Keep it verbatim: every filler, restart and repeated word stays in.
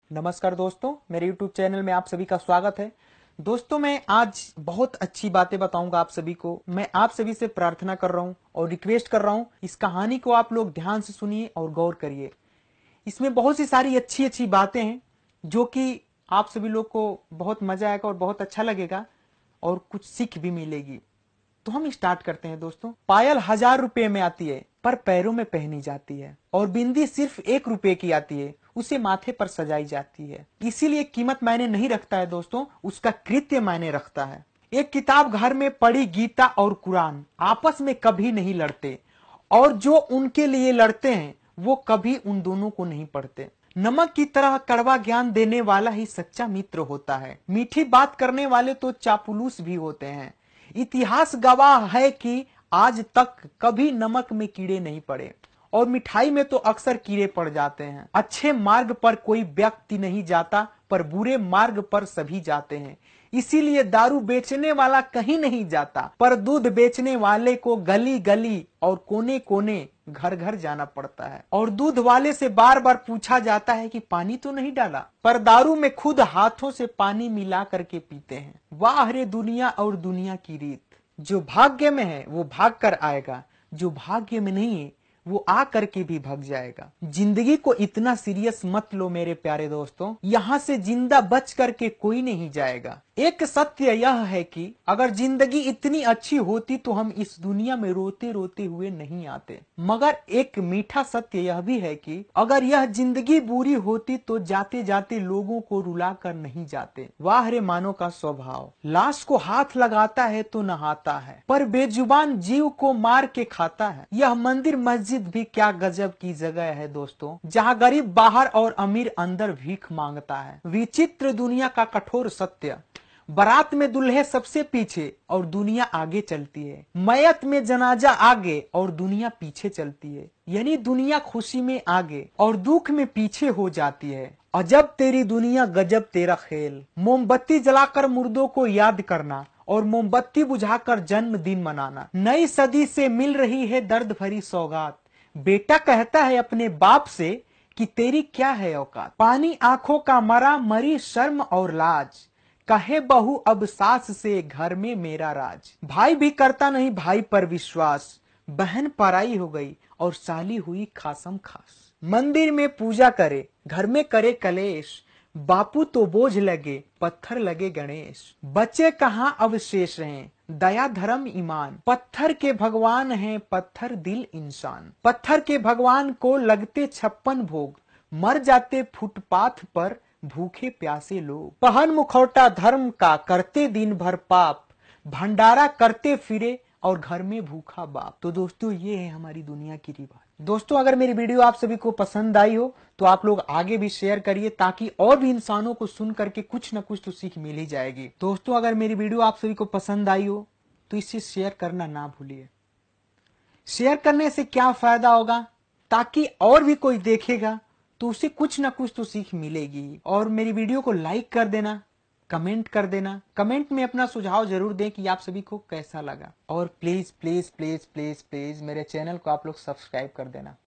नमस्कार दोस्तों, मेरे यूट्यूब चैनल में आप सभी का स्वागत है। दोस्तों, मैं आज बहुत अच्छी बातें बताऊंगा आप सभी को। मैं आप सभी से प्रार्थना कर रहा हूं और रिक्वेस्ट कर रहा हूं, इस कहानी को आप लोग ध्यान से सुनिए और गौर करिए। इसमें बहुत सी सारी अच्छी अच्छी बातें हैं जो कि आप सभी लोग को बहुत मजा आएगा और बहुत अच्छा लगेगा और कुछ सीख भी मिलेगी। तो हम स्टार्ट करते हैं दोस्तों। पायल हजार रुपए में आती है पर पैरों में पहनी जाती है, और बिंदी सिर्फ एक रुपए की आती है, उसे माथे पर सजाई जाती है। इसीलिए कीमत मायने नहीं रखता है दोस्तों, उसका कृत्य मायने रखता है। एक किताब घर में पड़ी गीता और कुरान आपस में कभी नहीं लड़ते, और जो उनके लिए लड़ते हैं वो कभी उन दोनों को नहीं पढ़ते। नमक की तरह कड़वा ज्ञान देने वाला ही सच्चा मित्र होता है। मीठी बात करने वाले तो चापलूस भी होते हैं। इतिहास गवाह है कि आज तक कभी नमक में कीड़े नहीं पड़े, और मिठाई में तो अक्सर कीड़े पड़ जाते हैं। अच्छे मार्ग पर कोई व्यक्ति नहीं जाता, पर बुरे मार्ग पर सभी जाते हैं। इसीलिए दारू बेचने वाला कहीं नहीं जाता, पर दूध बेचने वाले को गली गली और कोने कोने घर घर जाना पड़ता है। और दूध वाले से बार बार पूछा जाता है कि पानी तो नहीं डाला, पर दारू में खुद हाथों से पानी मिला करके पीते हैं। वाह रे दुनिया और दुनिया की रीत। जो भाग्य में है वो भाग कर आएगा, जो भाग्य में नहीं है वो आ करके भी भाग जाएगा। जिंदगी को इतना सीरियस मत लो मेरे प्यारे दोस्तों, यहाँ से जिंदा बच करके कोई नहीं जाएगा। एक सत्य यह है कि अगर जिंदगी इतनी अच्छी होती तो हम इस दुनिया में रोते रोते हुए नहीं आते। मगर एक मीठा सत्य यह भी है कि अगर यह जिंदगी बुरी होती तो जाते जाते लोगों को रुला कर नहीं जाते। वाह रे मानव का स्वभाव, लाश को हाथ लगाता है तो नहाता है, पर बेजुबान जीव को मार के खाता है। यह मंदिर मस्जिद भी क्या गजब की जगह है दोस्तों, जहाँ गरीब बाहर और अमीर अंदर भीख मांगता है। विचित्र दुनिया का कठोर सत्य। बारात में दूल्हे सबसे पीछे और दुनिया आगे चलती है। मयत में जनाजा आगे और दुनिया पीछे चलती है। यानी दुनिया खुशी में आगे और दुख में पीछे हो जाती है। अजब तेरी दुनिया गजब तेरा खेल। मोमबत्ती जलाकर मुर्दों को याद करना और मोमबत्ती बुझाकर जन्मदिन मनाना। नई सदी से मिल रही है दर्द भरी सौगात। बेटा कहता है अपने बाप से कि तेरी क्या है औकात। पानी आंखों का मरा, मरी शर्म और लाज। कहे बहू अब सास से घर में मेरा राज। भाई भी करता नहीं भाई पर विश्वास। बहन पराई हो गई और साली हुई खासम खास। मंदिर में पूजा करे, घर में करे कलेश। बापू तो बोझ लगे, पत्थर लगे गणेश। बच्चे कहाँ अवशेष रहे, दया धर्म ईमान। पत्थर के भगवान हैं, पत्थर दिल इंसान। पत्थर के भगवान को लगते छप्पन भोग, मर जाते फुटपाथ पर भूखे प्यासे लोग। पहन मुखौटा धर्म का, करते दिन भर पाप। भंडारा करते फिरे और घर में भूखा बाप। तो दोस्तों, ये है हमारी दुनिया की रिवाज। दोस्तों, अगर मेरी वीडियो आप सभी को पसंद आई हो तो आप लोग आगे भी शेयर करिए, ताकि और भी इंसानों को सुन करके कुछ न कुछ तो सीख मिल ही जाएगी। दोस्तों, अगर मेरी वीडियो आप सभी को पसंद आई हो तो इसे शेयर करना ना भूलिए। शेयर करने से क्या फायदा होगा, ताकि और भी कोई देखेगा तो उसे कुछ ना कुछ तो सीख मिलेगी। और मेरी वीडियो को लाइक कर देना, कमेंट कर देना। कमेंट में अपना सुझाव जरूर दें कि आप सभी को कैसा लगा। और please please please please please मेरे चैनल को आप लोग सब्सक्राइब कर देना।